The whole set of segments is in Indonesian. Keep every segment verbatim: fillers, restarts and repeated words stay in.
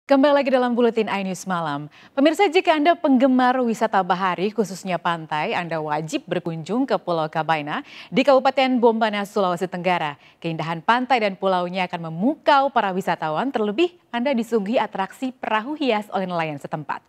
Kembali lagi dalam Buletin iNews Malam. Pemirsa, jika Anda penggemar wisata bahari, khususnya pantai, Anda wajib berkunjung ke Pulau Kabaina di Kabupaten Bombana, Sulawesi Tenggara. Keindahan pantai dan pulaunya akan memukau para wisatawan, terlebih Anda disuguhi atraksi perahu hias oleh nelayan setempat.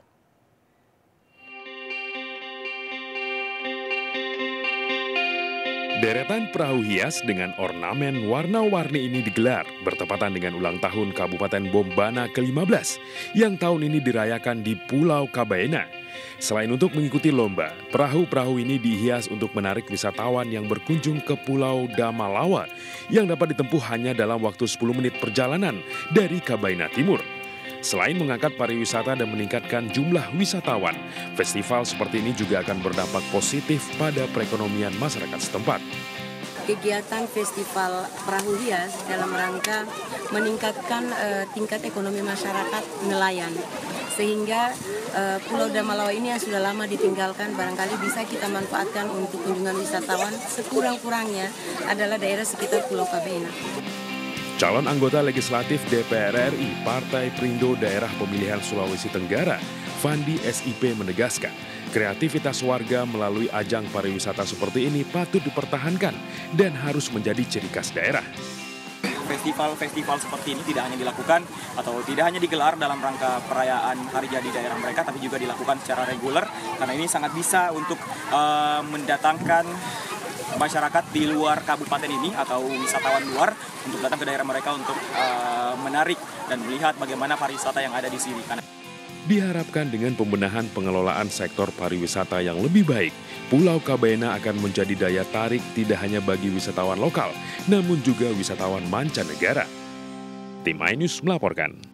Deretan perahu hias dengan ornamen warna-warni ini digelar bertepatan dengan ulang tahun Kabupaten Bombana ke lima belas yang tahun ini dirayakan di Pulau Kabaina. Selain untuk mengikuti lomba, perahu-perahu ini dihias untuk menarik wisatawan yang berkunjung ke Pulau Damalawa yang dapat ditempuh hanya dalam waktu sepuluh menit perjalanan dari Kabaina Timur. Selain mengangkat pariwisata dan meningkatkan jumlah wisatawan, festival seperti ini juga akan berdampak positif pada perekonomian masyarakat setempat. Kegiatan festival perahu hias dalam rangka meningkatkan uh, tingkat ekonomi masyarakat nelayan. Sehingga uh, Pulau Damalawa ini yang sudah lama ditinggalkan barangkali bisa kita manfaatkan untuk kunjungan wisatawan. Sekurang-kurangnya adalah daerah sekitar Pulau Kabaina. Calon anggota legislatif D P R R I Partai Perindo Daerah Pemilihan Sulawesi Tenggara, Fandi S I P menegaskan, kreativitas warga melalui ajang pariwisata seperti ini patut dipertahankan dan harus menjadi ciri khas daerah. Festival-festival seperti ini tidak hanya dilakukan atau tidak hanya digelar dalam rangka perayaan hari jadi daerah mereka, tapi juga dilakukan secara reguler karena ini sangat bisa untuk uh, mendatangkan masyarakat di luar kabupaten ini atau wisatawan luar untuk datang ke daerah mereka untuk uh, menarik dan melihat bagaimana pariwisata yang ada di sini. Karena diharapkan dengan pembenahan pengelolaan sektor pariwisata yang lebih baik, Pulau Kabaina akan menjadi daya tarik tidak hanya bagi wisatawan lokal, namun juga wisatawan mancanegara. Tim iNews melaporkan.